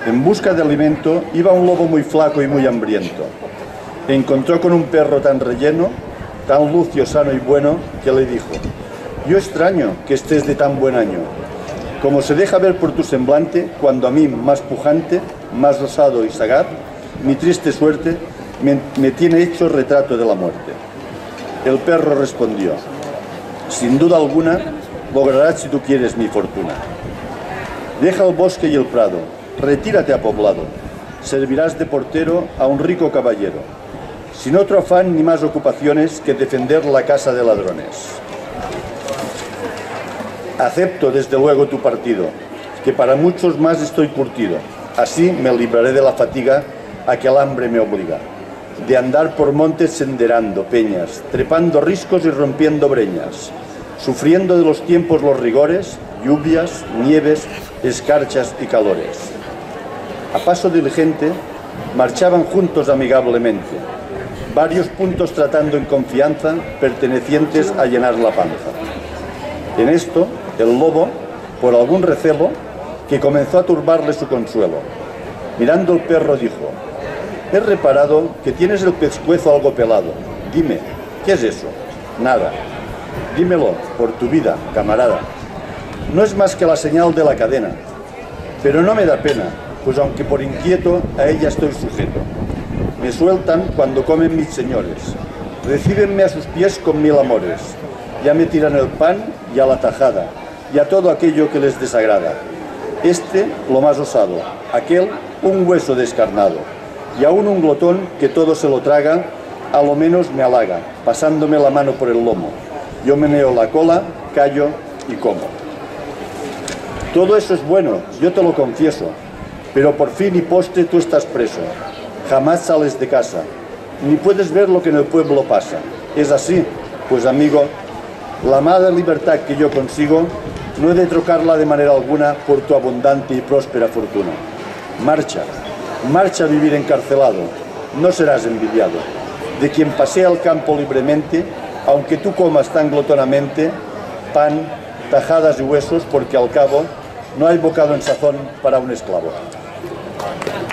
En busca de alimento iba un lobo muy flaco y muy hambriento. Encontró con un perro tan relleno, tan lucio, sano y bueno, que le dijo: «Yo extraño que estés de tan buen año. Como se deja ver por tu semblante, cuando a mí, más pujante, más rosado y sagaz, mi triste suerte me tiene hecho retrato de la muerte». El perro respondió: «Sin duda alguna, lograrás si tú quieres mi fortuna. Deja el bosque y el prado, retírate a poblado, servirás de portero a un rico caballero, sin otro afán ni más ocupaciones que defender la casa de ladrones. Acepto desde luego tu partido, que para muchos más estoy curtido, así me libraré de la fatiga a que el hambre me obliga, de andar por montes senderando peñas, trepando riscos y rompiendo breñas, sufriendo de los tiempos los rigores, lluvias, nieves, escarchas y calores». A paso diligente marchaban juntos amigablemente, varios puntos tratando en confianza, pertenecientes a llenar la panza. En esto, el lobo, por algún recelo, que comenzó a turbarle su consuelo, mirando el perro dijo: «He reparado que tienes el pescuezo algo pelado. Dime, ¿qué es eso?». «Nada». «Dímelo, por tu vida, camarada». «No es más que la señal de la cadena, pero no me da pena, pues aunque por inquieto a ella estoy sujeto. Me sueltan cuando comen mis señores, recíbenme a sus pies con mil amores, ya me tiran el pan y a la tajada, y a todo aquello que les desagrada. Este, lo más osado, aquel, un hueso descarnado, y aún un glotón que todo se lo traga, a lo menos me halaga, pasándome la mano por el lomo. Yo meneo la cola, callo y como. Todo eso es bueno, yo te lo confieso, pero por fin y postre tú estás preso. Jamás sales de casa, ni puedes ver lo que en el pueblo pasa. Es así, pues amigo, la amada libertad que yo consigo, no he de trocarla de manera alguna por tu abundante y próspera fortuna. Marcha, marcha a vivir encarcelado, no serás envidiado. De quien pasea al campo libremente, aunque tú comas tan glotonamente, pan, tajadas y huesos, porque al cabo no hay bocado en sazón para un esclavo.